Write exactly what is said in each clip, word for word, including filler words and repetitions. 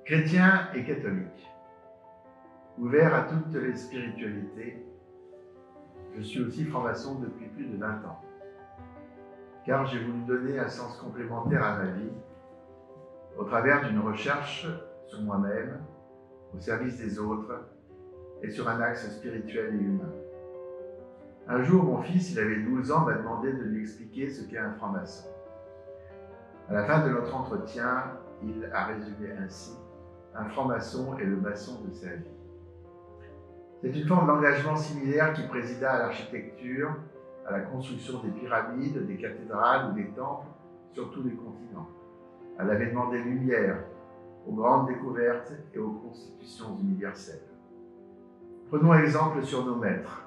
Chrétien et catholique, ouvert à toutes les spiritualités, je suis aussi franc-maçon depuis plus de vingt ans, car j'ai voulu donner un sens complémentaire à ma vie au travers d'une recherche sur moi-même, au service des autres et sur un axe spirituel et humain. Un jour, mon fils, il avait douze ans, m'a demandé de lui expliquer ce qu'est un franc-maçon. À la fin de notre entretien, il a résumé ainsi: un franc-maçon est le maçon de sa vie. C'est une forme d'engagement similaire qui présida à l'architecture, à la construction des pyramides, des cathédrales ou des temples sur tous les continents, à l'avènement des Lumières, aux grandes découvertes et aux constitutions universelles. Prenons exemple sur nos maîtres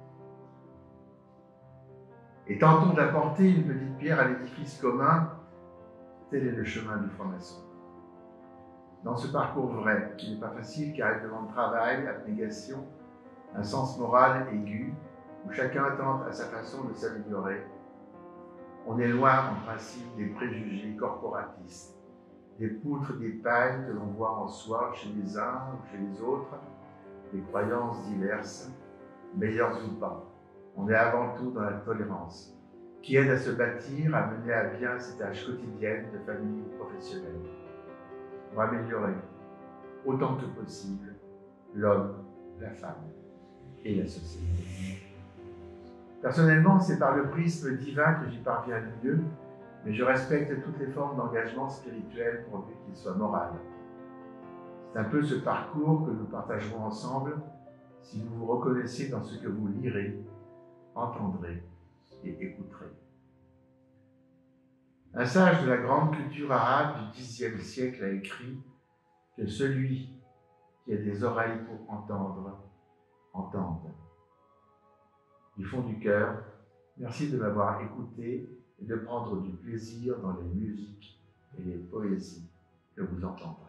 et tentons d'apporter une petite pierre à l'édifice commun. Tel est le chemin du franc-maçon. Dans ce parcours vrai, qui n'est pas facile car il demande travail, abnégation, un sens moral aigu, où chacun tente à sa façon de s'améliorer, on est loin en principe des préjugés corporatistes, des poutres, des pailles que l'on voit en soi chez les uns ou chez les autres, des croyances diverses, meilleures ou pas. On est avant tout dans la tolérance, qui aide à se bâtir, à mener à bien ces tâches quotidiennes de famille ou professionnelle, pour améliorer autant que possible l'homme, la femme et la société. Personnellement, c'est par le prisme divin que j'y parviens le mieux, mais je respecte toutes les formes d'engagement spirituel pourvu qu'il soit moral. C'est un peu ce parcours que nous partagerons ensemble si vous vous reconnaissez dans ce que vous lirez, entendrez et écouterez. Un sage de la grande culture arabe du dixième siècle a écrit que celui qui a des oreilles pour entendre, entende. Du fond du cœur, merci de m'avoir écouté et de prendre du plaisir dans les musiques et les poésies que vous entendrez.